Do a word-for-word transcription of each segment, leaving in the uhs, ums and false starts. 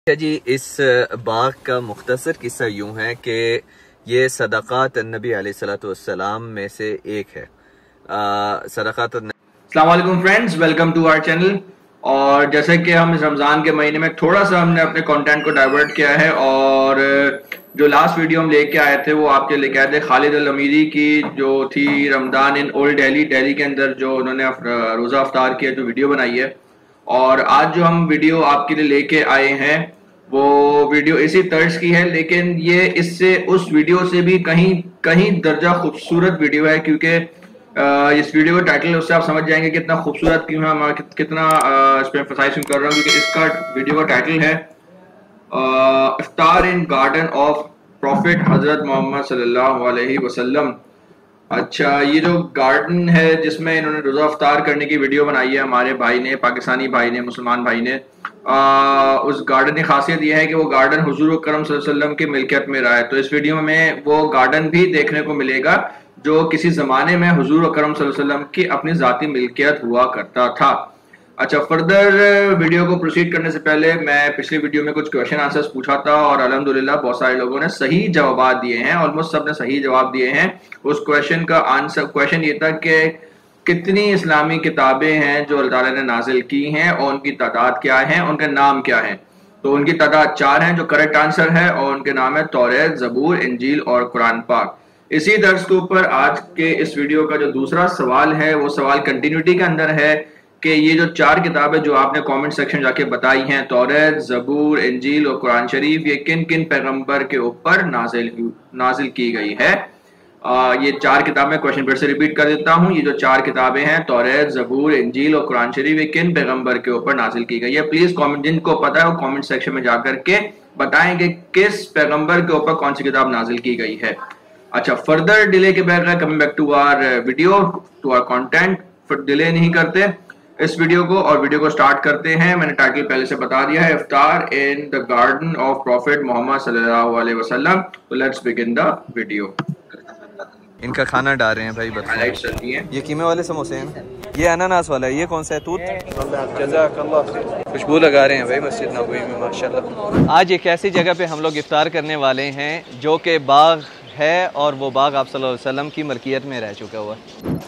अच्छा जी, इस बाग का मुख्तसर किस्सा यूं है कि ये सदक़ात नबी अलैहिस्सलाम में से एक है। सदक़ात। अस्सलाम वालेकुम friends, welcome to our channel. और जैसे कि हम इस रमज़ान के महीने में थोड़ा सा हमने अपने कंटेंट को डाइवर्ट किया है और जो लास्ट वीडियो हम लेके आए थे वो आपके लेके आए थे खालिद अल अमीरी की, जो थी रमज़ान इन ओल्ड दिल्ली दिल्ली के अंदर जो उन्होंने रोज़ा अफ्तार किया जो वीडियो बनाई है। और आज जो हम वीडियो आपके लिए लेके आए हैं वो वीडियो इसी तर्ज की है, लेकिन ये इससे उस वीडियो से भी कहीं कहीं दर्जा खूबसूरत वीडियो है, क्योंकि इस वीडियो का टाइटल उससे आप समझ जाएंगे कितना खूबसूरत क्यों है, मैं कितना इस पर एम्फसाइज कर रहा हूँ, क्योंकि इसका वीडियो का टाइटल है iftar in garden of prophet Hazrat Mohammad सल्लल्लाहु अलैहि वसल्लम। अच्छा, ये जो गार्डन है जिसमें इन्होंने रोज़ा अफ्तार करने की वीडियो बनाई है हमारे भाई ने, पाकिस्तानी भाई ने, मुसलमान भाई ने, आ, उस गार्डन की खासियत यह है कि वो गार्डन हुजूर अकरम सल्लल्लाहु अलैहि वसल्लम की मिल्कियत में रहा है। तो इस वीडियो में वो गार्डन भी देखने को मिलेगा जो किसी ज़माने में हुजूर अकरम सल्लल्लाहु अलैहि वसल्लम की अपनी ज़ाती मिल्कियत हुआ करता था। अच्छा, फर्दर वीडियो को प्रोसीड करने से पहले मैं पिछली वीडियो में कुछ क्वेश्चन आंसर्स पूछा था और अल्हम्दुलिल्लाह बहुत सारे लोगों ने सही जवाब दिए हैं, ऑलमोस्ट सब ने सही जवाब दिए हैं। उस क्वेश्चन का आंसर क्वेश्चन ये था कि कितनी इस्लामी किताबें हैं जो अल्लाह ताला ने नाजिल की हैं और उनकी तादाद क्या है, उनके नाम क्या है। तो उनकी तादाद चार हैं जो करेक्ट आंसर है, और उनके नाम है तौरात, ज़बूर, इंजील और कुरान पाक। इसी दर्स के ऊपर आज के इस वीडियो का जो दूसरा सवाल है वो सवाल कंटिन्यूटी के अंदर है कि ये जो चार किताबें जो आपने कमेंट सेक्शन जाके बताई हैं, तौरात, ज़बूर, इंजील और कुरान शरीफ, ये किन किन पैगंबर के ऊपर नाजिल नाजिल की गई है। आ, ये चार किताबें क्वेश्चन फिर से रिपीट कर देता हूँ। ये जो चार किताबें हैं तौरात, ज़बूर, इंजील और कुरान शरीफ, ये किन पैगंबर के ऊपर नाजिल की गई है। प्लीज कमेंट, जिनको पता है वो कमेंट सेक्शन में जाकर के बताएं कि किस पैगंबर के ऊपर कौन सी किताब नाजिल की गई है। अच्छा, फर्दर डिले के बगैर coming back to our video, to our content, फिर डिले नहीं करते इस वीडियो को और वीडियो को स्टार्ट करते हैं। मैंने टाइटल पहले से बता दिया है, iftar in the garden of prophet Mohammad सल्लल्लाहु अलैहि वसल्लम। तो लेट्स बिगिन द वीडियो। इनका खाना डाल रहे हैं भाई, बताइए। ये कीमे वाले समोसे हैं ना, ये अनानास वाला है, ये कौन सा है? तूत। खुशबू लगा रहे हैं भाई मस्जिद नबवी में, माशाल्लाह। आज एक ऐसी जगह पे हम लोग इफ्तार करने वाले हैं जो कि बाग है और वो बाग आप सल्लल्लाहु अलैहि वसल्लम की मलकियत में रह चुका हुआ।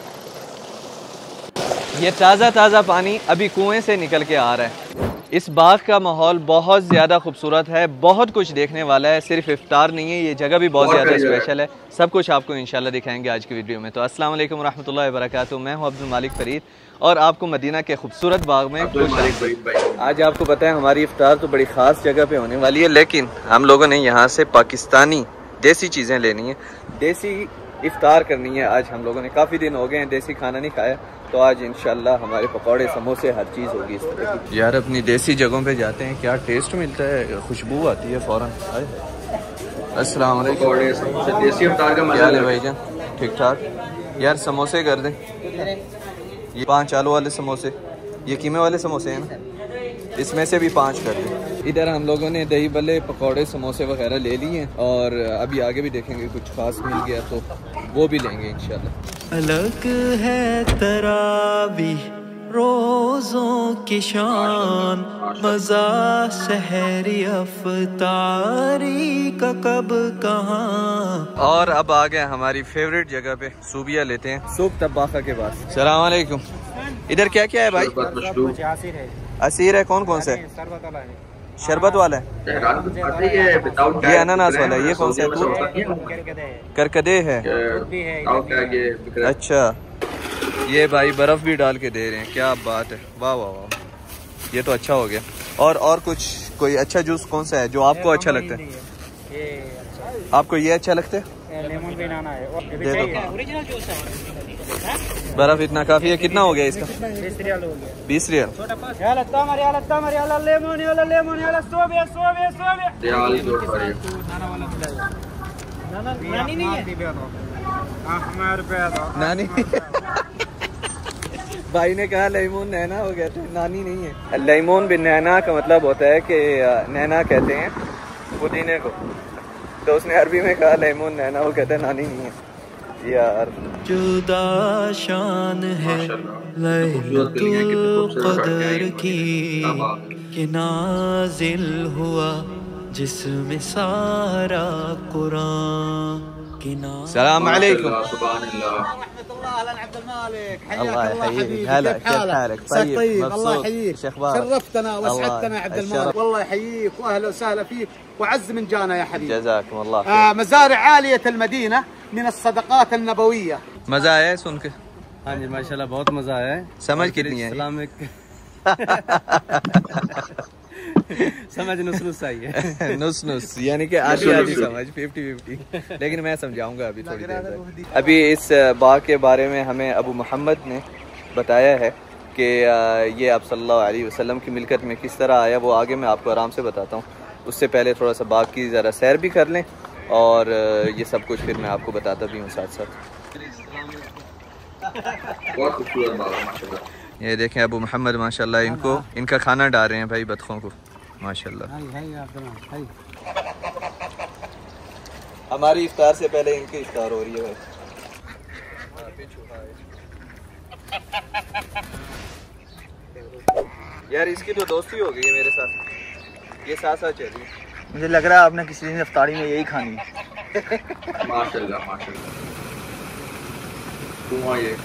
ये ताज़ा ताज़ा पानी अभी कुएं से निकल के आ रहा है। इस बाग का माहौल बहुत ज़्यादा खूबसूरत है, बहुत कुछ देखने वाला है, सिर्फ इफ्तार नहीं है, ये जगह भी बहुत ज़्यादा स्पेशल है। सब कुछ आपको इंशाल्लाह दिखाएंगे आज की वीडियो में। तो अस्सलाम वालेकुम रहमतुल्लाहि व बरकातुहू। मैं हूं अब्दुल मालिक फरीद और आपको मदीना के खूबसूरत बाग में आज आपको पता है हमारी इफ्तार तो बड़ी ख़ास जगह पे होने वाली है, लेकिन हम लोगों ने यहाँ से पाकिस्तानी देसी चीज़ें लेनी है, देसी इफ्तार करनी है। आज हम लोगों ने काफ़ी दिन हो गए हैं देसी खाना नहीं खाया, तो आज इंशाल्लाह हमारे पकौड़े, समोसे, हर चीज़ होगी इस तरह की। यार अपनी देसी जगहों पे जाते हैं, क्या टेस्ट मिलता है, खुशबू आती है फ़ौरन। अस्सलाम वालेकुम। देसी इफ्तार का मजा है भाईजान, ठीक ठाक। यार समोसे कर दें, ये पाँच आलू वाले समोसे, ये कीमे वाले समोसे हैं ना, इसमें से भी पाँच कर दें। इधर हम लोगों ने दही बल्ले, पकौड़े, समोसे वगैरह ले लिए हैं और अभी आगे भी देखेंगे कुछ खास मिल गया तो वो भी लेंगे इंशाल्लाह। अलग है तरावी रोज़ों की शान, मज़ा सहरी अफ्तारी का कब कहाँ। और अब आ गए हमारी फेवरेट जगह पे, सूबिया लेते हैं सूप तब्बाखा के पास। सलाम वालेकुम। इधर क्या क्या है भाई? असीर है, कौन कौन सा है? शरबत वाला है, ये अनानास वाला है, ये कौन सा है? करकदे है। अच्छा, ये भाई बर्फ भी डाल के दे रहे हैं, क्या बात है, वाह वाह वाह, ये तो अच्छा हो गया। और और कुछ कोई अच्छा जूस कौन सा है जो आपको अच्छा लगता है? आपको ये अच्छा लगता है? दे दो। बर्फ इतना काफी है। कितना हो गया इसका? बीस रियाल। नानी भाई ने कहा लेमन नैना हो गया, तो नानी नहीं है। लेमन बिन नैना का मतलब होता है कि नैना कहते हैं पुदीने को, तो उसने अरबी में कहा लेमन नैना, वो कहता है नानी नहीं है। यार जुदा शान है लैलतुल क़द्र की कि नाजिल हुआ जिसमें सारा कुरान कि नाजिल। सलाम अलैकुम। الله يحييك. هلا كيف حالك؟ طيب, طيب. الله يحييك. شرفتنا واسعدتنا يا عبد المالك. والله يحييك واهلا وسهلا فيك وعز من جانا يا حبيبي. جزاكم الله خير. آه مزارع عالية المدينة من الصدقات النبوية. मजा आया है सुन के? हाँ जी माशाल्लाह बहुत मजा आया है। समझ कितनी है? इस्लामिक समझ नुस नुस आई है। नुस नुस यानी कि आधी आधी समझ फिफ्टी फिफ्टी, लेकिन मैं समझाऊंगा अभी थोड़ी देर तक। अभी इस बाग के बारे में हमें अबू मोहम्मद ने बताया है कि ये आप सल्लल्लाहु अलैहि वसल्लम की मिल्कत में किस तरह आया, वो आगे मैं आपको आराम से बताता हूँ। उससे पहले थोड़ा सा बाग की ज़रा सैर भी कर लें और ये सब कुछ फिर मैं आपको बताता भी हूँ साथ साथ। बहुत खूबसूरत बाग है माशाल्लाह। ये देखें अबू मोहम्मद माशाल्लाह इनको इनका खाना डाल रहे हैं भाई बतखों को माशाल्लाह। हमारी इफ्तार से पहले इनकी इफ्तार हो रही है भाई। यार इसकी तो दोस्ती हो गई है मेरे साथ, ये साथ साथ चल रही है। मुझे लग रहा है आपने किसी दिन इफ्तारी में यही खानी है। माशाल्लाह माशाल्लाह। कुआं ये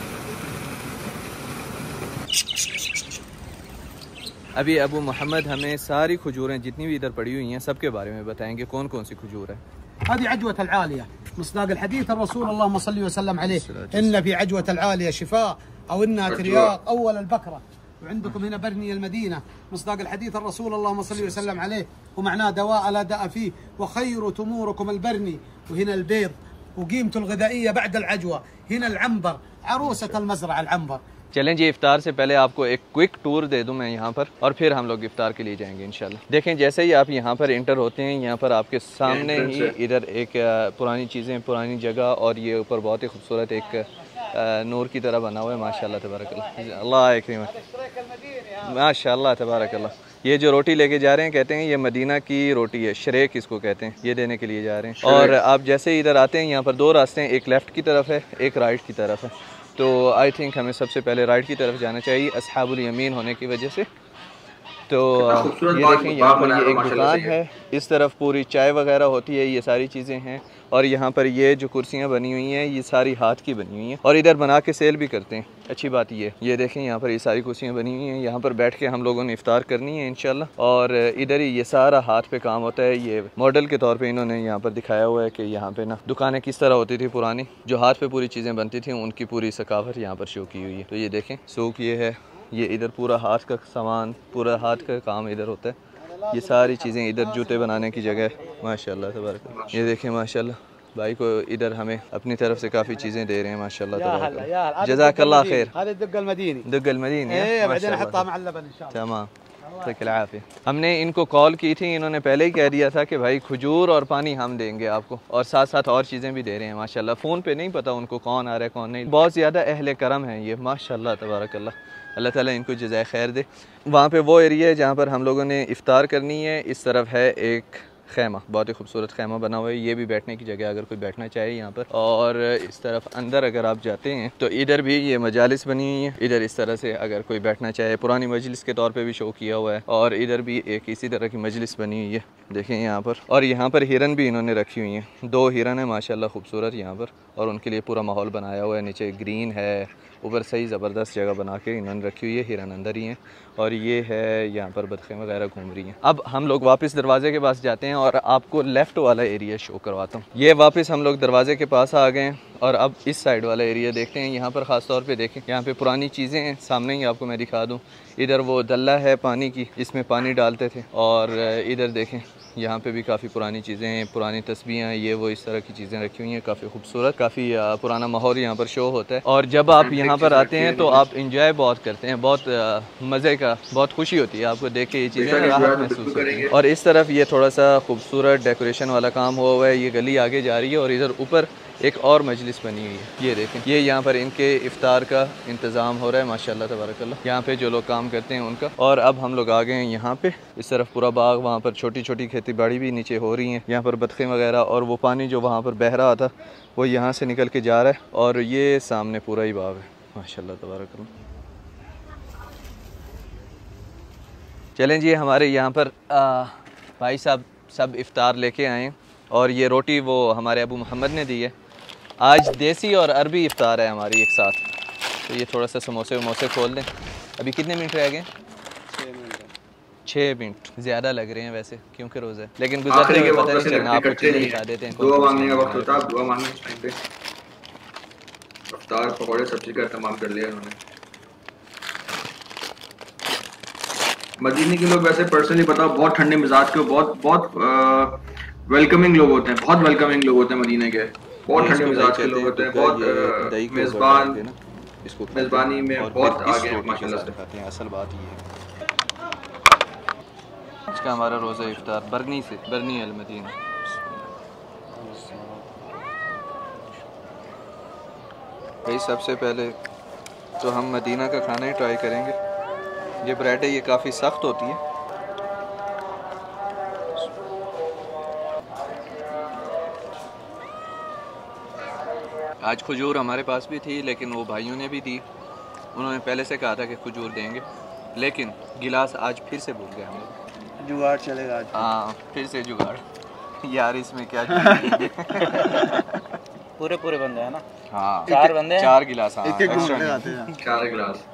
अभी अबू मोहम्मद हमें सारी खजूरें जितनी भी इधर पड़ी हुई हैं सबके बारे में बताएंगे कौन कौन सी खजूर है। هذه عجوة العالية مصداق الحديث الرسول اللهم صل وسلم عليه إن في عجوة العالية شفاء أو إنها ترياق أول البكرة. وعندكم هنا برني المدينة مصداق الحديث الرسول اللهم صل وسلم عليه ومعناه دواء لا داء فيه وخير تموركم البرني. وهنا البيض وقيمته الغذائية بعد العجوة. هنا العنبر عروسة المزرعة العنبر। चलें जी इफ्तार से पहले आपको एक क्विक टूर दे दूं मैं यहाँ पर और फिर हम लोग इफ्तार के लिए जाएंगे इंशाल्लाह। देखें जैसे ही आप यहाँ पर इंटर होते हैं यहाँ पर आपके सामने ही इधर एक पुरानी चीज़ें पुरानी जगह और ये ऊपर बहुत ही खूबसूरत एक नूर की तरह बना हुआ है माशाल्लाह तबारकल्लाह। अल्लाह अकरम माशाल्लाह तबारकल्लाह। ये जो रोटी लेके जा रहे हैं कहते हैं ये मदीना की रोटी है, शरेक इसको कहते हैं, ये देने के लिए जा रहे हैं। और आप जैसे ही इधर आते हैं यहाँ पर दो रास्ते हैं, एक लेफ़्ट की तरफ है एक राइट की तरफ है। तो आई थिंक हमें सबसे पहले राइट की तरफ जाना चाहिए अस्हाबुल यमीन होने की वजह से। तो ये देखें यहाँ पर ये एक दुकान है, इस तरफ पूरी चाय वगैरह होती है, ये सारी चीज़ें हैं। और यहाँ पर ये जो कुर्सियाँ बनी हुई हैं ये सारी हाथ की बनी हुई हैं और इधर बना के सेल भी करते हैं। अच्छी बात ये ये देखें यहाँ पर ये सारी कुर्सियाँ बनी हुई हैं, यहाँ पर बैठ के हम लोगों ने इफ्तार करनी है इंशाल्लाह। और इधर ही ये सारा हाथ पे काम होता है। ये मॉडल के तौर पे इन्होंने यहाँ पर दिखाया हुआ है कि यहाँ पे ना दुकानें किस तरह होती थी पुरानी, जो हाथ पे पूरी चीज़ें बनती थी उनकी पूरी सकाफत यहाँ पर शो की हुई है। तो ये देखें सूक ये है, ये इधर पूरा हाथ का सामान पूरा हाथ का काम इधर होता है। ये सारी चीज़ें इधर जूते बनाने की जगह है माशाल्लाह तबारक। ये देखें माशाल्लाह भाई को इधर हमें अपनी तरफ से काफ़ी चीज़ें दे रहे हैं माशाल्लाह तबारक। जज़ाकल्लाह खैर। तमाम हमने इनको कॉल की थी, इन्होंने पहले ही कह दिया था कि भाई खजूर और पानी हम देंगे आपको और साथ साथ और चीज़ें भी दे रहे हैं माशाल्लाह। फ़ोन पे नहीं पता उनको कौन आ रहा है कौन नहीं। बहुत ज़्यादा अहले करम है ये माशाल्लाह तबारकल्लाह। अल्लाह ताला इनको जज़ाए खैर दे। वहाँ पे वो एरिया है जहाँ पर हम लोगों ने इफ़्तार करनी है। इस तरफ है एक खैमा, बहुत ही खूबसूरत खैमा बना हुआ है, ये भी बैठने की जगह अगर कोई बैठना चाहे यहाँ पर। और इस तरफ अंदर अगर आप जाते हैं तो इधर भी ये मजालिस बनी हुई है, इधर इस तरह से अगर कोई बैठना चाहे पुरानी मजलिस के तौर पे भी शो किया हुआ है। और इधर भी एक इसी तरह की मजलिस बनी हुई है देखें यहाँ पर। और यहाँ पर हिरन भी इन्होंने रखी हुई हैं, दो हिरन है माशाल्लाह खूबसूरत यहाँ पर और उनके लिए पूरा माहौल बनाया हुआ है। नीचे ग्रीन है, ऊपर सही ज़बरदस्त जगह बना के इन्होंने रखी हुई है। हिरन अंदर ही हैं और ये है यहाँ पर बतखें वगैरह घूम रही हैं। अब हम लोग वापस दरवाजे के पास जाते हैं और आपको लेफ़्ट वाला एरिया शो करवाता हूँ। ये वापस हम लोग दरवाजे के पास आ गए हैं और अब इस साइड वाला एरिया देखते हैं। यहाँ पर ख़ास तौर पे देखें, यहाँ पे पुरानी चीज़ें हैं, सामने ही आपको मैं दिखा दूँ। इधर वो दल्ला है पानी की, इसमें पानी डालते थे। और इधर देखें यहाँ पे भी काफ़ी पुरानी चीज़ें हैं, पुरानी तस्बीहें हैं, ये वो इस तरह की चीज़ें रखी हुई हैं। काफ़ी खूबसूरत, काफ़ी पुराना माहौल यहाँ पर शो होता है। और जब आप यहाँ पर आते हैं तो आप इंजॉय बहुत करते हैं, बहुत मज़े का, बहुत खुशी होती है आपको देख के ये चीज़ें, राहत महसूस होती है। और इस तरफ ये थोड़ा सा खूबसूरत डेकोरेशन वाला काम हुआ हुआ है। ये गली आगे जा रही है और इधर ऊपर एक और मजलिस बनी हुई है। ये देखें, ये यहाँ पर इनके इफ्तार का इंतज़ाम हो रहा है माशाल्लाह तबारकल्लाह, यहाँ पे जो लोग काम करते हैं उनका। और अब हम लोग आ गए हैं यहाँ पे, इस तरफ पूरा बाग, वहाँ पर छोटी छोटी खेती बाड़ी भी नीचे हो रही हैं, यहाँ पर बतखें वगैरह, और वो पानी जो वहाँ पर बह रहा था वो यहाँ से निकल के जा रहा है, और ये सामने पूरा ही बाग है माशाल्लाह तबारकल्लाह। चलें जी, हमारे यहाँ पर आ, भाई साहब सब इफ्तार लेके आए हैं, और ये रोटी वो हमारे अबू मोहम्मद ने दी है। आज देसी और अरबी इफ्तार है हमारी एक साथ। तो ये थोड़ा सा समोसे वमोसे खोल दें। अभी कितने मिनट रह गए? छः मिनट ज़्यादा लग रहे हैं वैसे, क्योंकि रोज़ है, लेकिन गुजरते हुए पता नहीं चलना, आपको चीज़ें दिखा देते हैं। दुआ मांगने का वक्त होता है, दुआ मांगने के टाइम पे इफ्तार पकौड़े सब्जी का तमाम कर लिया उन्होंने। मदीने के लोग वैसे पर्सनली बताओ बहुत ठंडे मिजाज के, बहुत बहुत वेलकमिंग लोग होते हैं, बहुत वेलकमिंग लोग होते हैं मदीने के, बहुत ठंडे मिजाज के लोग होते हैं, बहुत मेज़बान, मेज़बानी में बहुत आगे हैं माशाल्लाह से। असल बात ये है, इसका हमारा रोज़ा इफ्तार बरनी से, बरनी अल मदीना। भाई सबसे पहले तो हम मदीना का खाना ही ट्राई करेंगे। ये ब्रेड है, ये काफ़ी सख्त होती है। आज खजूर हमारे पास भी थी, लेकिन वो भाइयों ने भी दी, उन्होंने पहले से कहा था कि खजूर देंगे, लेकिन गिलास आज फिर से भूल गए हम लोग। जुगाड़ चलेगा आज। हाँ, फिर से जुगाड़। यार इसमें क्या पूरे पूरे बंदे हैं ना? हाँ, चार बंदे, चार गिलास। हाँ, चार गिलास।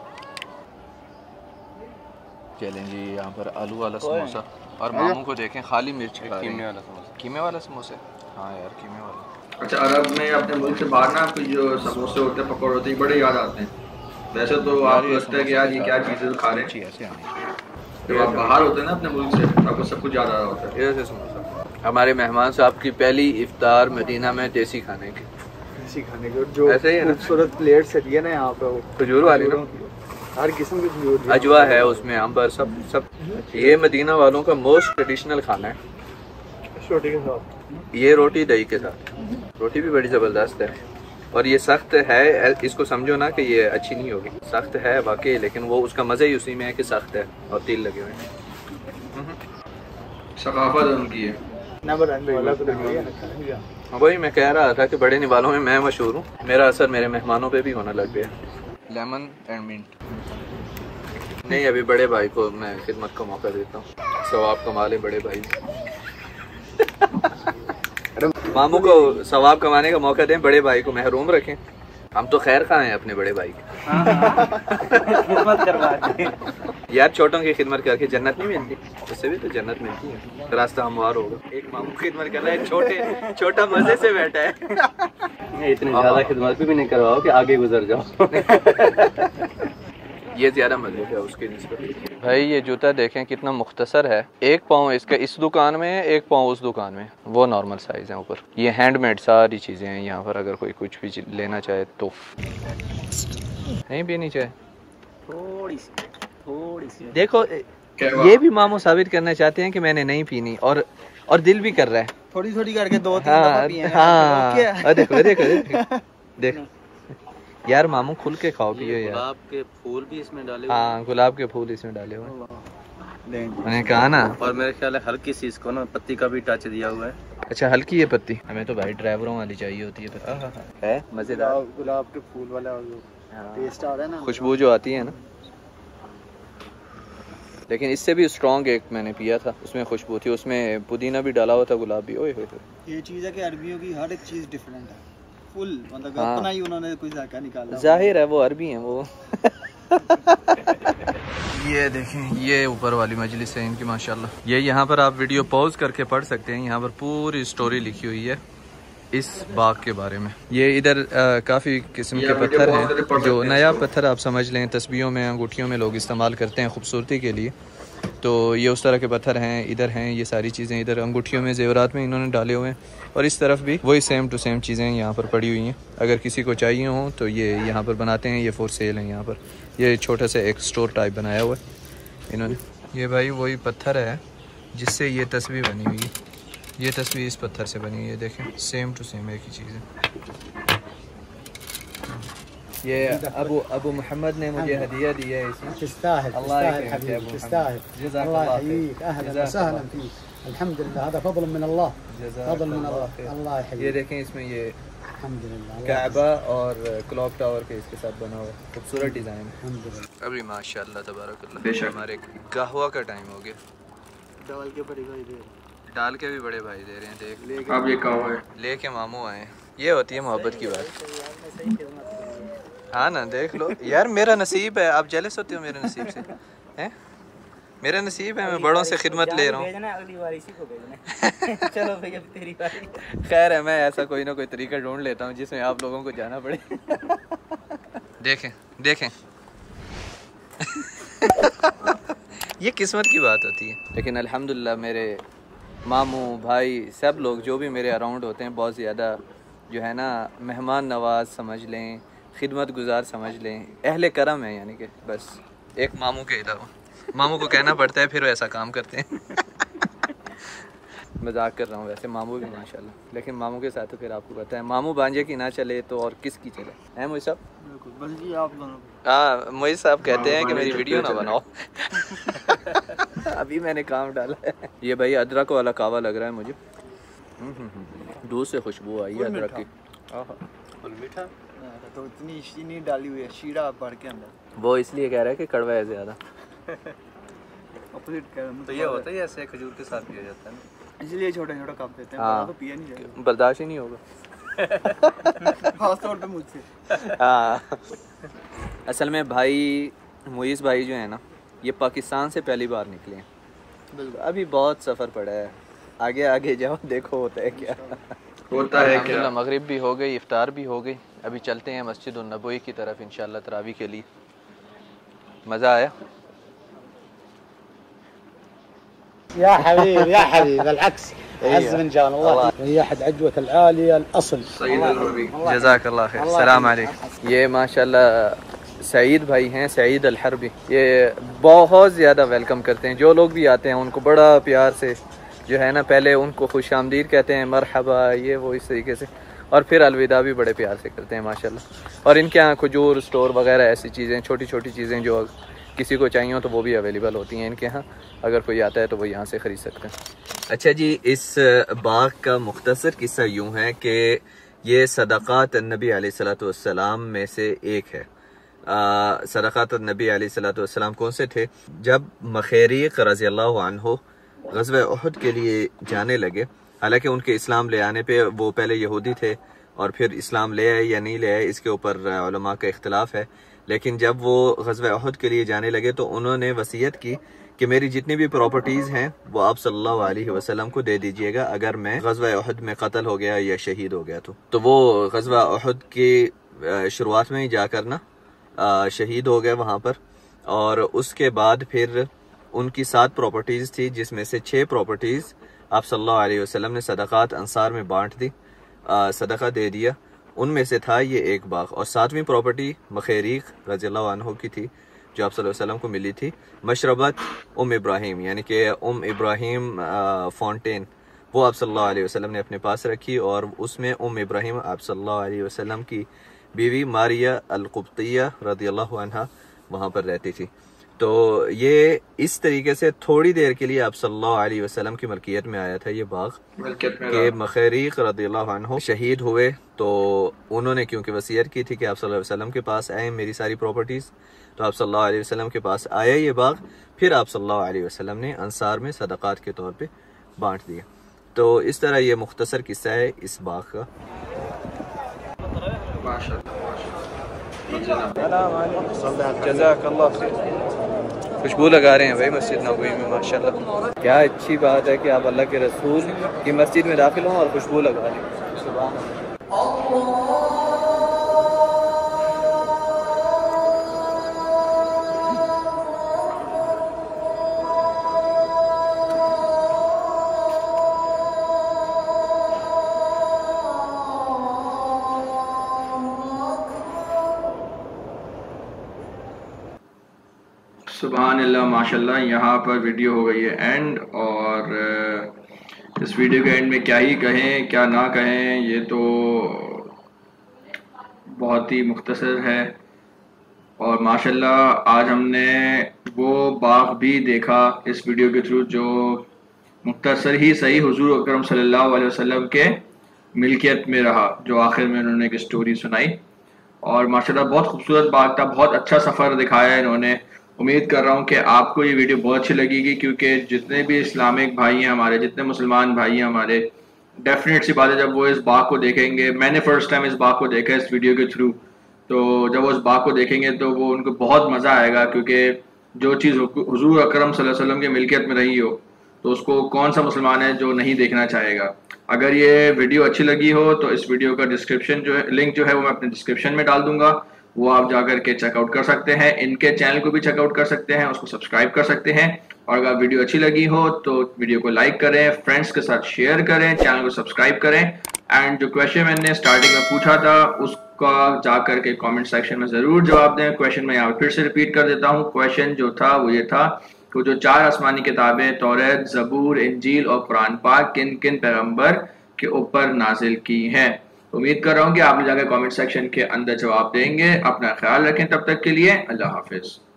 चलें जी, यहाँ पर आलू वाला समोसा, और मामू को देखें खाली मिर्च खा रहे हैं। कीमे वाला समोसा। कीमे वाला समोसे? हाँ यार, कीमे वाला। अच्छा, अरब में अपने मुल्क से बाहर ना आपको जो समोसे होते हैं, पकौड़े होते हैं, बड़े याद आते हैं। वैसे तो आपको लगता है कि यार ये क्या चीज़ें खा रहे हैं, जब आप बाहर होते हैं ना अपने मुल्क से, आपको सब कुछ याद आ रहा होता है। ऐसे समोसा। हमारे मेहमान साहब की पहली इफ्तार मदीना में देसी खाने की, देसी खाने की, जो ऐसे ही खूबसूरत प्लेट सजी है ना यहाँ पे, वो खजूर वाली ना, हर किस्म की खजूर, अजवा है उसमें, अंबर, सब सब। ये मदीना वालों का मोस्ट ट्रेडिशनल खाना है, रोटी के साथ। ये रोटी दही के साथ। रोटी भी बड़ी ज़बरदस्त है, और ये सख्त है, इसको समझो ना कि ये अच्छी नहीं होगी, सख्त है वाकई, लेकिन वो उसका मज़ा ही उसी में है कि सख्त है और तिल लगे हुए हैं। सकाफत उनकी है। वही मैं कह रहा था कि बड़े निवालों में मैं मशहूर हूँ, मेरा असर मेरे मेहमानों पे भी होने लग गया। Lemon and mint. नहीं, अभी बड़े भाई को मैं खिदमत का मौका देता हूँ, सवाब कमा ले बड़े भाई। मामू को सवाब कमाने का मौका दें, बड़े भाई को महरूम रखें। हम तो खैर खा हैं अपने बड़े भाई की। खिदमत करवा के यार, छोटों की खिदमत करके जन्नत नहीं मिलती, उससे भी तो जन्नत मिलती है, रास्ता हमवार होगा। एक मामू खिदमत कर रहा है, छोटे छोटा मजे से बैठा है। इतनी ज्यादा खिदमत भी नहीं करवाओ कि आगे गुजर जाओ। ये ज्यादा मजे है उसके निस्बत। भाई ये जूता देखें कितना मुख्तसर है, एक पाँव इसका इस दुकान में है, एक पाँव उस दुकान में, वो नॉर्मल साइज़ है ऊपर। ये हैंडमेड सारी चीज़ें हैं यहाँ पर, अगर कोई कुछ भी लेना चाहे तो। नहीं पीनी चाहे थोड़ी सी, थोड़ी सी। देखो, ये भी मामू साबित करना चाहते हैं कि मैंने नहीं पीनी, और और दिल भी कर रहा है थोड़ी थोड़ी करके दो तीन हाँ, दफा पिए हैं। हाँ, देखो देखो देखो देख यार, मामू खुल के खाओ पियो यार। गुलाब के फूल भी इसमें डाले हुए। हाँ, गुलाब के फूल इसमें डाले हुए। मैंने कहा ना। और मेरे ख्याल है हल्की सी इसको ना पत्ती का भी टच दिया हुआ है। अच्छा, हल्की है पत्ती, हमें तो भाई ड्राइवरों वाली चाहिए होती है पत्ती। है मजेदार, गुलाब के फूल वाला टेस्ट आ रहा है ना, खुशबू जो आती है ना। लेकिन इससे भी स्ट्रॉन्ग एक मैंने पिया था, उसमें खुशबू थी, उसमें पुदीना भी डाला हुआ था, गुलाब भी। ओए होए, ये चीज़ है कि अरबियों की हर एक चीज़ डिफरेंट है, फुल मतलब हाँ। अपना ही उन्होंने कोई जायका निकाला, जाहिर है वो अरबी हैं वो। ये देखें, ये ऊपर वाली मजलिस है इनकी माशाल्लाह। ये यहाँ पर आप वीडियो पॉज करके पढ़ सकते हैं, यहाँ पर पूरी स्टोरी लिखी हुई है इस बाग के बारे में। ये इधर काफ़ी किस्म के पत्थर हैं, जो नया पत्थर आप समझ लें, तस्बीहों में, अंगूठियों में लोग इस्तेमाल करते हैं खूबसूरती के लिए, तो ये उस तरह के पत्थर हैं। इधर हैं ये सारी चीज़ें, इधर अंगूठियों में, जेवरात में इन्होंने डाले हुए हैं, और इस तरफ भी वही सेम टू सेम चीज़ें यहाँ पर पड़ी हुई हैं। अगर किसी को चाहिए हो तो ये यहाँ पर बनाते हैं, ये फॉर सेल है यहाँ पर। ये छोटा सा एक स्टोर टाइप बनाया हुआ है इन्होंने। ये भाई वही पत्थर है जिससे ये तस्वीर बनी हुई है, ये तस्वीर इस पत्थर से बनी है, देखें सेम टू सेम एक ही चीज़ है। ये अबू अबू मोहम्मद ने मुझे हदिया दिया है इसमें। تستاهل تستاهل حبيبي تستاهل جزاك الله الله خير يحييك اهلا وسهلا فيك الحمد لله هذا فضل من الله فضل من الله الله ये يحييك देखें इसमें ये الحمد لله काबा और क्लॉक टावर के इसके साथ बना हुआ है, खूबसूरत डिज़ाइन है। الحمद लल्lah अभी माशाल्लाह तबारकल्लाह बेशक। हमारे कहवा का टाइम हो गया। डाल के बड़ी भाई दे डाल के भी बड़े भाई दे रहे हैं, देख अब ये कहा है लेके मामू आए, ये होती है मोहब्बत की बात। हाँ ना, देख लो यार, मेरा नसीब है। आप जेलस होते हो मेरे नसीब से? हैं? मेरा नसीब है, मैं बड़ों से खिदमत ले रहा हूँ। अगली बार इसी को भेजना चलो भैया तेरी बारी। खैर है, मैं ऐसा कोई ना कोई तरीका ढूंढ लेता हूँ जिसमें आप लोगों को जाना पड़े। देखें देखें ये किस्मत की बात होती है। लेकिन अल्हम्दुलिल्लाह मेरे मामू भाई सब लोग जो भी मेरे अराउंड होते हैं बहुत ज़्यादा जो है ना मेहमान नवाज समझ लें, खिदमत गुजार समझ लें, अहले करम है। यानी कि बस एक मामू के अलावा, मामू को कहना पड़ता है फिर वो ऐसा काम करते हैं। मजाक कर रहा हूँ, वैसे मामू भी माशाल्लाह, लेकिन मामू के साथ तो फिर आपको पता है मामू भांजे की ना चले तो और किसकी चले, हैं मोई साहब? बस जी आप दोनों। हाँ, मोई साहब कहते हैं कि मेरी वीडियो ना बनाओ। अभी मैंने काम डाला है। ये भाई अदरक वाला कावा लग रहा है मुझे, दूध से खुशबू आई है अदरक की। फुल मीठा तो इतनी चीनी डाली हुई है, शीरा भर के अंदर। वो इसलिए कह रहा है कि कड़वा है ज़्यादा। ऑपोजिट कर तो ये होता है ऐसे खजूर के साथ पिया जाता है ना, इसलिए छोटा छोटा कप देते हैं, हाँ। बड़ा तो पिया नहीं जाएगा, बर्दाश्त ही नहीं होगा। खास तौर पे मुझसे। हाँ, असल में भाई मुइज़ भाई जो है ना, ये पाकिस्तान से पहली बार निकले हैं। अभी बहुत सफ़र पड़ा है, आगे आगे जाओ देखो होता है क्या होता है क्या। मगरिब भी हो गई, इफ्तार भी हो गई, अभी चलते हैं मस्जिद उन नबवी की तरफ इंशाल्लाह तरावी के लिए। मज़ा आया? يا حبيب يا حبيب بالعكس عز من جان الله ريحت عجوة العالية الأصل जज़ाकल्लाह खैर, सलाम अलैकुम। ये माशाल्लाह सईद भाई हैं, सईद अल हरबी, ये बहुत ज़्यादा वेलकम करते हैं। जो लोग भी आते हैं उनको बड़ा प्यार से जो है ना, पहले उनको खुश आमदीद कहते हैं, मरहबा, ये वो इस तरीके से, और फिर अलविदा भी बड़े प्यार से करते हैं माशाल्लाह। और इनके यहाँ खजूर स्टोर वगैरह ऐसी चीज़ें, छोटी छोटी चीज़ें जो किसी को चाहिए हो तो वो भी अवेलेबल होती हैं इनके यहाँ। अगर कोई आता है तो वो यहाँ से ख़रीद सकते हैं। अच्छा जी, इस बाग का मुख्तसर किस्सा यूँ है कि ये सदक़ात नबी अलैहिस्सलाम में से एक है। सदक़ात नबी अलैहिस्सलाम कौन से थे? जब मखैरिक़ रज़ियल्लाहु अन्हु ग़ज़वा उहद के लिए जाने लगे, हालांकि उनके इस्लाम ले आने पे वो पहले यहूदी थे और फिर इस्लाम ले आए या नहीं ले आए इसके ऊपर उलमा का इख्तिलाफ है, लेकिन जब वो ग़ज़वा उहद के लिए जाने लगे तो उन्होंने वसीयत की कि मेरी जितनी भी प्रॉपर्टीज़ हैं वो आप सल्लल्लाहु अलैहि वसल्लम को दे दीजिएगा अगर मैं ग़ज़वा उहद में कत्ल हो गया या शहीद हो गया तो। तो वो ग़ज़वा उहद की शुरुआत में ही जाकर ना शहीद हो गए वहाँ पर, और उसके बाद फिर उनकी सात प्रॉपर्टीज़ थी जिसमें से छः प्रॉपर्टीज़ आप सल्लल्लाहु अलैहि वसल्लम ने सदक़ात अंसार में बांट दी, सदक़ा दे दिया। उनमें से था ये एक बाग, और सातवीं प्रॉपर्टी मखैरिक़ रज़ियल्लाहु अन्हु की थी जो आप सल्लल्लाहु अलैहि वसल्लम को मिली थी। मशरबत उम इब्राहिम, यानी कि उम इब्राहिम फाउंटेन, वो आप सल्लल्लाहु अलैहि वसल्लम ने अपने पास रखी, और उसमें उम इब्राहिम आप सल्लल्लाहु अलैहि वसल्लम की बीवी मारिया अल-कुब्तिया रज़ियल्लाहु अन्हा वहाँ पर रहती थी। तो ये इस तरीके से थोड़ी देर के लिए आप सल्लल्लाहु अलैहि वसल्लम की मलकियत में आया था ये बाग, के मखैरिक़ रज़ियल्लाहु अन्हु शहीद हुए तो उन्होंने क्योंकि वसीयत की थी कि आप सल्लल्लाहु अलैहि वसल्लम के पास आए मेरी सारी प्रॉपर्टीज़, तो आप सल्लल्लाहु अलैहि वसल्लम के पास आया ये बाग, फिर आप सल्लल्लाहु अलैहि वसल्लम ने अंसार में सदक़ात के तौर पे बांट दिया। तो इस तरह ये मुख्तसर किस्सा है इस बाग का। जज़ाकल्लाह खैर। खुशबू लगा रहे हैं भाई मस्जिद नबवी में माशाल्लाह। क्या अच्छी बात है कि आप अल्लाह के रसूल की मस्जिद में दाखिल हों और खुशबू लगा रहे हैं। सुभान अल्लाह। सुभान अल्लाह, माशाल्लाह। यहाँ पर वीडियो हो गई है एंड, और इस वीडियो के एंड में क्या ही कहें क्या ना कहें, ये तो बहुत ही मुख्तसर है। और माशाल्लाह आज हमने वो बाग भी देखा इस वीडियो के थ्रू जो मुख्तसर ही सही हुजूर अकरम सल्लल्लाहु अलैहि वसल्लम के मिल्कियत में रहा, जो आखिर में उन्होंने एक स्टोरी सुनाई। और माशाल्लाह बहुत खूबसूरत बाग था, बहुत अच्छा सफ़र दिखाया है इन्होंने। उम्मीद कर रहा हूँ कि आपको ये वीडियो बहुत अच्छी लगेगी, क्योंकि जितने भी इस्लामिक भाई हैं हमारे, जितने मुसलमान भाई हैं हमारे, डेफिनेट सी बात है जब वो इस बाग को देखेंगे, मैंने फ़र्स्ट टाइम इस बाग को देखा इस वीडियो के थ्रू, तो जब वो इस बाग को देखेंगे तो वो उनको बहुत मज़ा आएगा, क्योंकि जो चीज़ हुजूर अकरम सल्लल्लाहु अलैहि वसल्लम के मिल्कियत में रही हो तो उसको कौन सा मुसलमान है जो नहीं देखना चाहेगा। अगर ये वीडियो अच्छी लगी हो तो इस वीडियो का डिस्क्रिप्शन जो है, लिंक जो है वो मैं अपने डिस्क्रिप्शन में डाल दूंगा, वो आप जाकर के चेकआउट कर सकते हैं। इनके चैनल को भी चेकआउट कर सकते हैं, उसको सब्सक्राइब कर सकते हैं। और अगर वीडियो अच्छी लगी हो तो वीडियो को लाइक करें, फ्रेंड्स के साथ शेयर करें, चैनल को सब्सक्राइब करें। एंड जो क्वेश्चन मैंने स्टार्टिंग में पूछा था उसका जाकर के कॉमेंट सेक्शन में ज़रूर जवाब दें। क्वेश्चन मैं यहाँ फिर से रिपीट कर देता हूँ। क्वेश्चन जो था वो ये था कि जो चार आसमानी किताबें तौरात, ज़बूर, इंजील और कुरान पाक किन किन पैगंबर के ऊपर नाजिल की हैं। उम्मीद कर रहा हूँ कि आप जाकर कमेंट सेक्शन के अंदर जवाब देंगे। अपना ख्याल रखें, तब तक के लिए अल्लाह हाफिज।